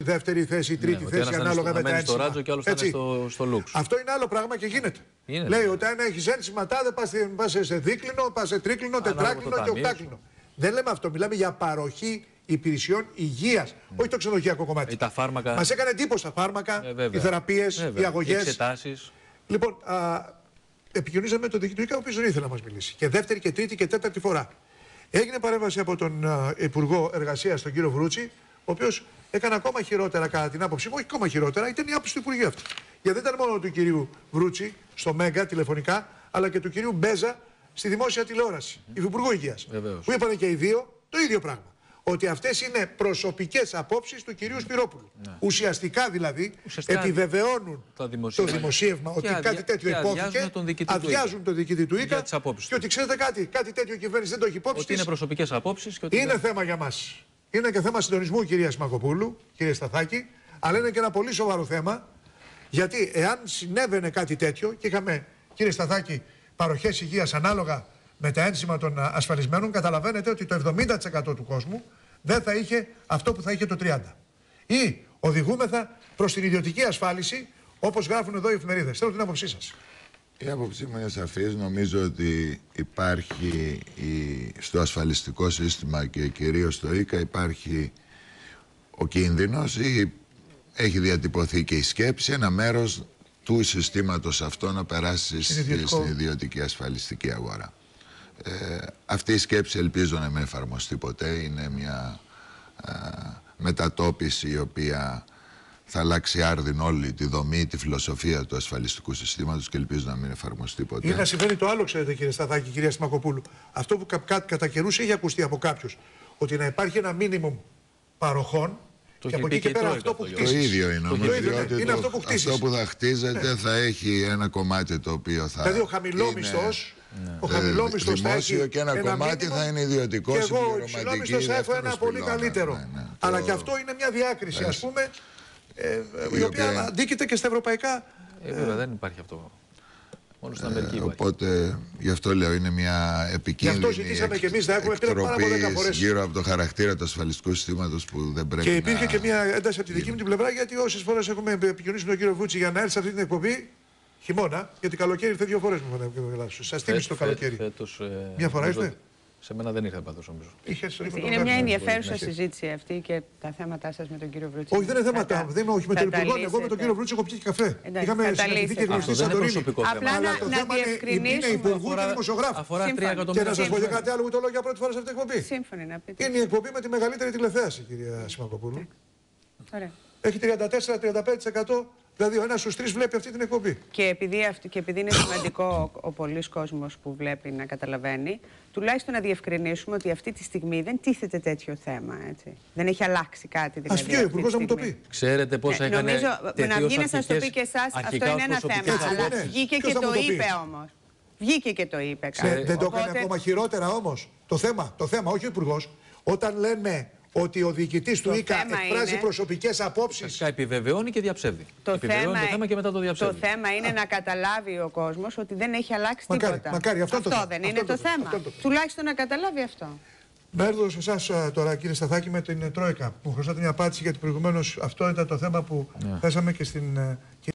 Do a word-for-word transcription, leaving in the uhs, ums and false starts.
δεύτερη θέση, τρίτη ναι, θέση, ανάλογα με τα ένσημα. Στο Ράτζο και άλλος θα είναι στο, στο Λουξ. Αυτό είναι άλλο πράγμα και γίνεται. γίνεται. Λέει ότι αν έχεις ένσημα, τάδε πας σε δίκλινο, πας σε τρίκλινο, τετράκλινο και οκτάκλινο. Δεν λέμε αυτό. Μιλάμε για παροχή υπηρεσιών υγείας. Mm. Όχι το ξενοδοχειακό κομμάτι. Τα φάρμακα. Μας έκανε εντύπωση τα φάρμακα, ε, οι θεραπείες, οι αγωγές. Οι εξετάσεις. Λοιπόν, α, επικοινωνήσαμε με τον διοικητή, ο οποίος δεν ήθελε να μας μιλήσει. Και δεύτερη και τρίτη και τέταρτη φορά. Έγινε παρέμβαση από τον α, Υπουργό Εργασίας, τον κύριο Βρούτσι, ο οποίος έκανε ακόμα χειρότερα κατά την άποψή μου. Όχι ακόμα χειρότερα, ήταν η άποψη του Υπουργείου αυτή. Γιατί δεν ήταν μόνο του κυρίου Βρούτσι στο Μέγκα τηλεφωνικά, αλλά και του κυρίου Μπέζα στη δημόσια τηλεόραση, mm. Υφυπουργού Υγείας. Που είπαν και οι δύο το ίδιο πράγμα. Ότι αυτές είναι προσωπικές απόψεις του κυρίου Σπυρόπουλου. Ναι. Ουσιαστικά δηλαδή Ουσιαστικά επιβεβαιώνουν το δημοσίευμα ότι αδια... κάτι τέτοιο υπόθηκε, αδειάζουν τον διοικητή του ΙΚΑ και ότι ξέρετε κάτι, κάτι τέτοιο η κυβέρνηση δεν το έχει υπόψη. Ότι είναι προσωπικές απόψεις. Και ότι είναι δεν... θέμα για μας. Είναι και θέμα συντονισμού, κυρία Σμακοπούλου, κύριε Σταθάκη, αλλά είναι και ένα πολύ σοβαρό θέμα. Γιατί εάν συνέβαινε κάτι τέτοιο και είχαμε, κύριε Σταθάκη, παροχές υγείας ανάλογα με τα ένσημα των ασφαλισμένων, καταλαβαίνετε ότι το εβδομήντα τοις εκατό του κόσμου δεν θα είχε αυτό που θα είχε το τριάντα τοις εκατό. Ή οδηγούμεθα προς την ιδιωτική ασφάλιση, όπως γράφουν εδώ οι εφημερίδες. Θέλω την άποψή σας. Η άποψή μου είναι σαφής. Νομίζω ότι υπάρχει η... στο ασφαλιστικό σύστημα και κυρίως στο ΙΚΑ υπάρχει ο κίνδυνος ή έχει διατυπωθεί και η σκέψη ένα μέρος του συστήματος αυτό να περάσει στην ιδιωτική ασφαλιστική αγορά. Ε, αυτή η σκέψη ελπίζω να μην εφαρμοστεί ποτέ. Είναι μια ε, μετατόπιση η οποία θα αλλάξει άρδιν όλη τη δομή, τη φιλοσοφία του ασφαλιστικού συστήματος και ελπίζω να μην εφαρμοστεί ποτέ. Ή να συμβαίνει το άλλο, ξέρετε κύριε Σταθάκη, κυρία Σμακοπούλου. Αυτό που κα, κα, κατά καιρούς έχει ακουστεί από κάποιους, ότι να υπάρχει ένα μίνιμουμ παροχών. Το και από εκεί και πέρα αυτό που χτίζεις. Το ίδιο είναι όμως. Το ίδιο είναι, είναι αυτό που χτίζεις. Αυτό που θα χτίζεται ναι. θα έχει ένα κομμάτι το οποίο θα. Δηλαδή ο χαμηλόμισθος. Ναι. Ο χαμηλόμισθος θα έχει και ένα, ένα κομμάτι μήνυμα, θα είναι ιδιωτικό. Και εγώ ο υψηλόμισθος θα έχω ένα πολύ καλύτερο. Ναι, ναι. Αλλά το... και αυτό είναι μια διάκριση, ας πούμε, ε, η, η οποία αντίκειται και στα ευρωπαϊκά. Ε, βέβαια δεν υπάρχει αυτό. Μόνο στην Αμερική. Ε, οπότε γι' αυτό λέω είναι μια επικίνδυνη εκτροπή γύρω από το χαρακτήρα του ασφαλιστικού συστήματος που δεν πρέπει να. Και υπήρχε να... και μια ένταση από τη δική μου την πλευρά, γιατί όσες φορές έχουμε επικοινωνήσει με τον κύριο Βούτσι για να έρθει σε αυτή την εκπομπή χειμώνα, γιατί καλοκαίρι ήρθε δύο φορές μου. Σας θύμισε το καλοκαίρι. Φέτος, ε, μια φορά ήρθε. Σε μένα δεν ήρθε πάντως νομίζω. Είναι μια ενδιαφέρουσα συζήτηση αυτή και τα θέματα σας με τον κύριο Βρούτσι. Όχι, δεν είναι θέματα. Δεν είμαι, όχι με τον Υπουργό. Εγώ με τον κύριο Βρούτσι έχω πιει καφέ. Είχαμε συναντηθεί και γνωστή Σαντορίνη. Απλά να διευκρινίσουμε. Είναι υπουργού και δημοσιογράφου. Αφορά τρία εκατομμύρια. Και να σας πω και κάτι άλλο που το λέω για πρώτη φορά σε αυτή την εκπομπή. Σύμφωνοι να πείτε. Είναι η εκπομπή με τη μεγαλύτερη τηλεθέαση, κυρία Σιμακοπούλου. Έχει τριάντα τέσσερα με τριάντα πέντε τοις εκατό. Δηλαδή, ο ένας στους τρεις βλέπει αυτή την εκπομπή. Και επειδή, αυτή, και επειδή είναι σημαντικό ο, ο πολλής κόσμος που βλέπει να καταλαβαίνει, τουλάχιστον να διευκρινίσουμε ότι αυτή τη στιγμή δεν τίθεται τέτοιο θέμα. Έτσι. Δεν έχει αλλάξει κάτι. Δηλαδή, ας βγει ο Υπουργός να μου το πει. Ξέρετε πώς ναι, έκανε. Νομίζω να βγει να σας το πει και εσάς, αυτό είναι ένα θέμα. Έτσι, αλλά ναι. βγήκε και το, το είπε όμως. Βγήκε και το είπε. Ξέρε, δεν το έκανε Οπότε... ακόμα χειρότερα όμως. Το θέμα, το θέμα, όχι ο Υπουργός. Όταν λέμε ότι ο διοικητής του ΙΚΑ εκφράζει είναι... προσωπικές απόψεις. Φυσικά επιβεβαιώνει και διαψεύδει. Το θέμα, το θέμα και μετά το διαψεύδει. Το θέμα είναι Α. να καταλάβει ο κόσμος ότι δεν έχει αλλάξει μακάρι, τίποτα. Μακάρι, αυτό, αυτό το δεν αυτό είναι το, το, το θέμα. αυτό το. Τουλάχιστον να καταλάβει αυτό. Να έρθω σε εσάς τώρα, κύριε Σταθάκη, με την Τρόικα. Μου χρωστάτε μια απάντηση γιατί προηγουμένως αυτό ήταν το θέμα που yeah. θέσαμε και στην.